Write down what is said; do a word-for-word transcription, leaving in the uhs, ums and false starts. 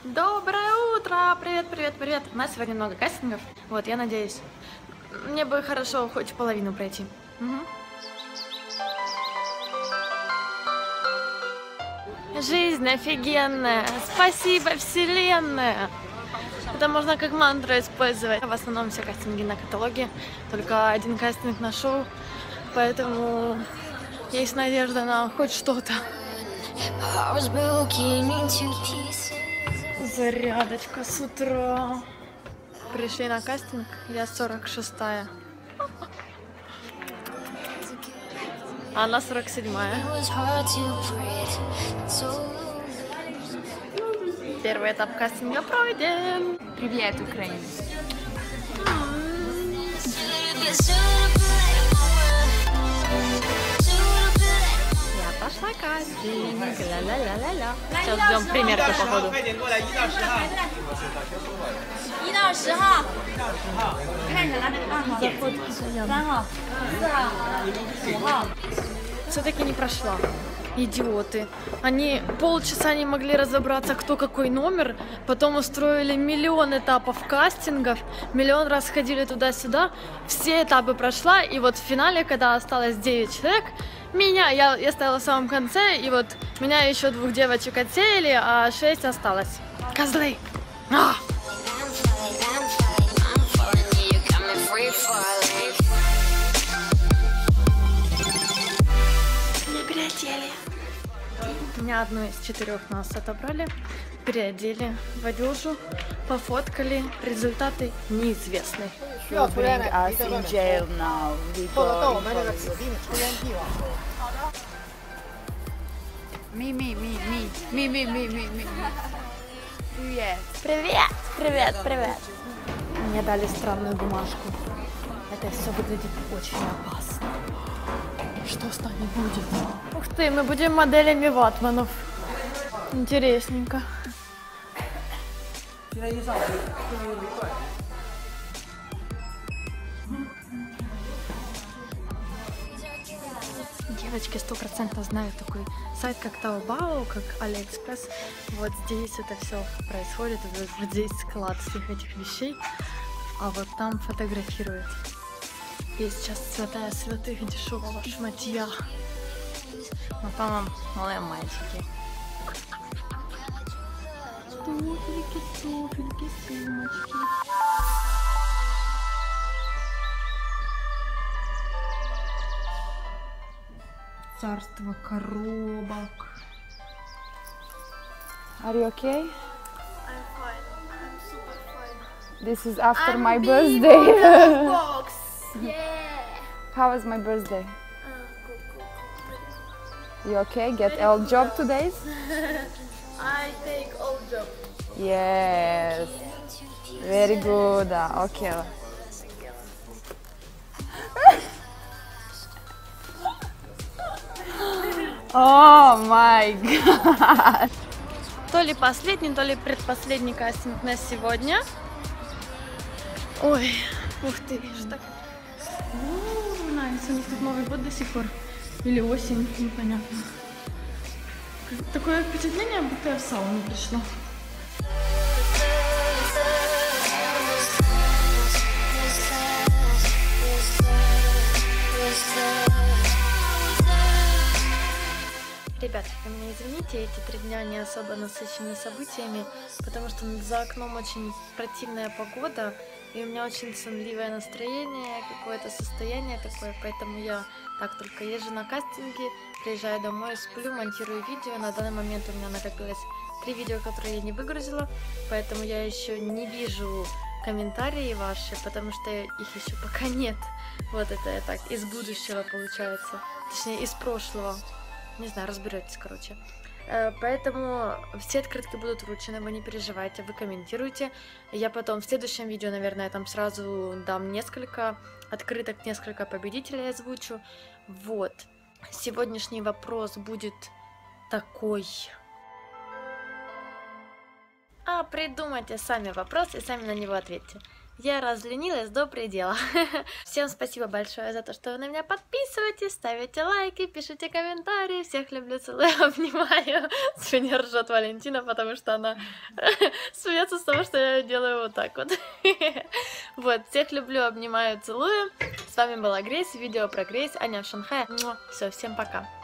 Доброе утро! Привет, привет, привет! У нас сегодня много кастингов. Вот, я надеюсь, мне бы хорошо хоть половину пройти. Угу. Жизнь офигенная! Спасибо, вселенная! Это можно как мантру использовать. В основном все кастинги на каталоге, только один кастинг на шоу, поэтому есть надежда на хоть что-то. Зарядочка с утра. Пришли на кастинг, я сорок шестая. А она сорок седьмая. Первый этап кастинга пройден. Привет, Украина. Я пошла кастинг. Ля-ля-ля-ля-ля. Сейчас ждем примерку, походу. Все-таки не прошла. Идиоты. Они полчаса не могли разобраться, кто какой номер, потом устроили миллион этапов кастингов, миллион раз ходили туда-сюда, все этапы прошла, и вот в финале, когда осталось девять человек, меня, я, я стояла в самом конце, и вот меня еще двух девочек отсеяли, а шесть осталось. Козлы! А! Не переодели. Меня одну из четырех нас отобрали, переодели в одежду, пофоткали, результаты неизвестны. Ми, ми, ми, ми, ми, ми, ми, ми, ми. Привет. Привет, привет, привет. Мне дали странную бумажку. Это все выглядит очень опасно. Что с нами будет? Ух ты, мы будем моделями ватманов. Интересненько. Девочки сто процентов знают такой сайт, как Taobao, как AliExpress. Вот здесь это все происходит, вот, вот здесь склад всех этих вещей, а вот там фотографируют. И сейчас святая святых дешевого шматья. Но там малые мальчики. Туфельки, туфельки, сумочки. Царство коробок. Are you okay? I'm fine. I'm super fine. This is after I'm my big birthday. box. Yeah. How was my birthday? Uh, good, good, good. You okay? Get all job today? I take all job. Yes. Very good. Uh, okay. Oh my god. То ли последний, то ли предпоследний кастинг на сегодня. Ой, ух ты, что так? О, нравится, у них тут Новый год до сих пор. Или осень, непонятно. Такое впечатление, будто я в сауну пришла. Ребят, вы меня извините, эти три дня не особо насыщены событиями, потому что за окном очень противная погода, и у меня очень сонливое настроение, какое-то состояние такое, поэтому я так только езжу на кастинги, приезжаю домой, сплю, монтирую видео. На данный момент у меня накопилось три видео, которые я не выгрузила, поэтому я еще не вижу комментарии ваши, потому что их еще пока нет. Вот это я так, из будущего получается, точнее из прошлого. Не знаю, разберетесь, короче. Поэтому все открытки будут вручены, вы не переживайте, вы комментируйте. Я потом в следующем видео, наверное, там сразу дам несколько открыток, несколько победителей озвучу. Вот. Сегодняшний вопрос будет такой. А придумайте сами вопрос и сами на него ответьте. Я разленилась до предела. Всем спасибо большое за то, что вы на меня подписываетесь, ставите лайки, пишите комментарии. Всех люблю, целую, обнимаю. Сегодня ржет Валентина, потому что она смеется с того, что я делаю вот так вот. Вот, всех люблю, обнимаю, целую. С вами была Грейс, видео про Грейс, Аня в Шанхае. Все, всем пока.